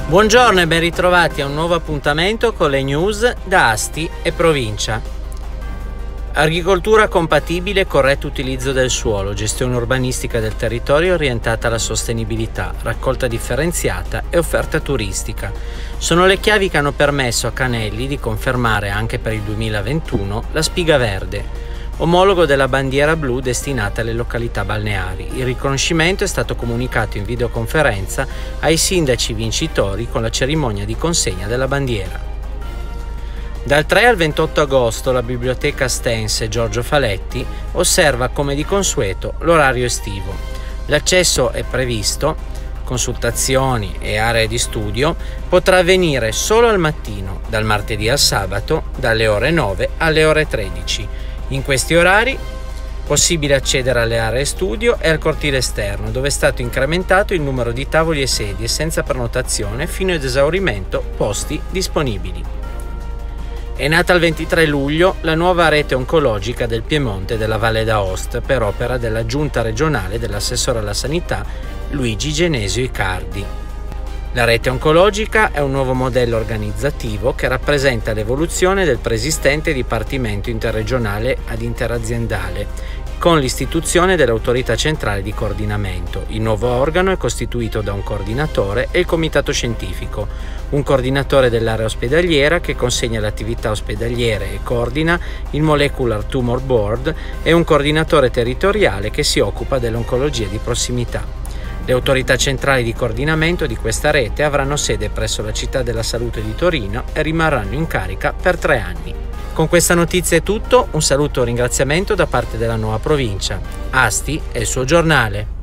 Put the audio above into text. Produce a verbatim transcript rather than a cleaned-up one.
Buongiorno e ben ritrovati a un nuovo appuntamento con le news da Asti e provincia. Agricoltura compatibile e corretto utilizzo del suolo, gestione urbanistica del territorio orientata alla sostenibilità, raccolta differenziata e offerta turistica. Sono le chiavi che hanno permesso a Canelli di confermare anche per il duemilaventuno la Spiga Verde, omologo della bandiera blu destinata alle località balneari. Il riconoscimento è stato comunicato in videoconferenza ai sindaci vincitori con la cerimonia di consegna della bandiera. Dal tre al ventotto agosto la Biblioteca Stense Giorgio Faletti osserva come di consueto l'orario estivo. L'accesso è previsto, consultazioni e aree di studio potrà avvenire solo al mattino, dal martedì al sabato, dalle ore nove alle ore tredici. In questi orari possibile accedere alle aree studio e al cortile esterno, dove è stato incrementato il numero di tavoli e sedie senza prenotazione fino ad esaurimento posti disponibili. È nata il ventitré luglio la nuova rete oncologica del Piemonte e della Valle d'Aosta per opera della giunta regionale dell'assessore alla sanità Luigi Genesio Icardi. La rete oncologica è un nuovo modello organizzativo che rappresenta l'evoluzione del preesistente dipartimento interregionale ad interaziendale, con l'istituzione dell'autorità centrale di coordinamento. Il nuovo organo è costituito da un coordinatore e il comitato scientifico, un coordinatore dell'area ospedaliera che consegna le attività ospedaliere e coordina il Molecular Tumor Board e un coordinatore territoriale che si occupa dell'oncologia di prossimità. Le autorità centrali di coordinamento di questa rete avranno sede presso la Città della Salute di Torino e rimarranno in carica per tre anni. Con questa notizia è tutto, un saluto e un ringraziamento da parte della nuova provincia. Asti è il suo giornale.